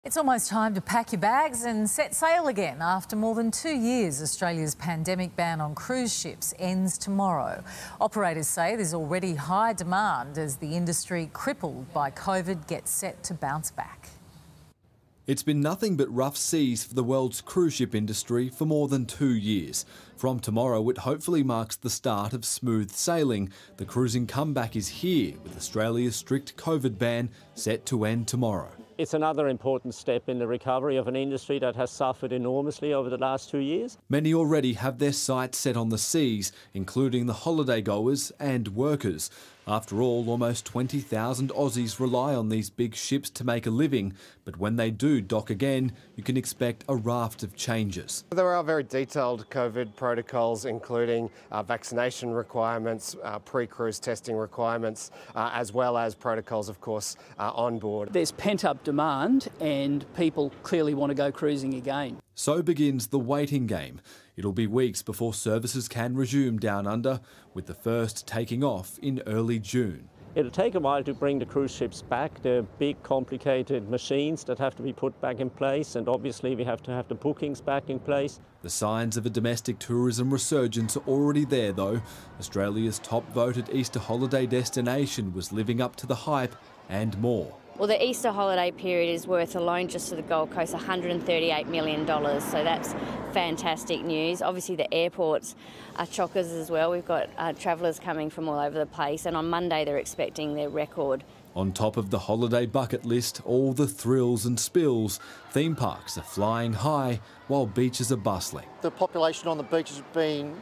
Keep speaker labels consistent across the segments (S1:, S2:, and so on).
S1: It's almost time to pack your bags and set sail again. After more than 2 years, Australia's pandemic ban on cruise ships ends tomorrow. Operators say there's already high demand as the industry, crippled by COVID, gets set to bounce back.
S2: It's been nothing but rough seas for the world's cruise ship industry for more than 2 years. From tomorrow, it hopefully marks the start of smooth sailing. The cruising comeback is here, with Australia's strict COVID ban set to end tomorrow.
S3: It's another important step in the recovery of an industry that has suffered enormously over the last 2 years.
S2: Many already have their sights set on the seas, including the holiday goers and workers. After all, almost 20,000 Aussies rely on these big ships to make a living. But when they do dock again, you can expect a raft of changes.
S4: There are very detailed COVID protocols, including vaccination requirements, pre-cruise testing requirements, as well as protocols, of course, on board.
S5: There's pent-up demand and people clearly want to go cruising again.
S2: So begins the waiting game. It'll be weeks before services can resume down under, with the first taking off in early June.
S3: It'll take a while to bring the cruise ships back. They're big, complicated machines that have to be put back in place, and obviously we have to have the bookings back in place.
S2: The signs of a domestic tourism resurgence are already there, though. Australia's top-voted Easter holiday destination was living up to the hype and more.
S6: Well, the Easter holiday period is worth alone just to the Gold Coast $138 million, so that's fantastic news. Obviously the airports are chockers as well. We've got travellers coming from all over the place, and on Monday they're expecting their record.
S2: On top of the holiday bucket list, all the thrills and spills. Theme parks are flying high while beaches are bustling.
S7: The population on the beaches has been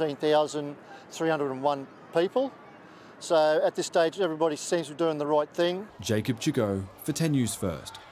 S7: 14,301 people. So at this stage, everybody seems to be doing the right thing.
S2: Jacob Chico for 10 News First.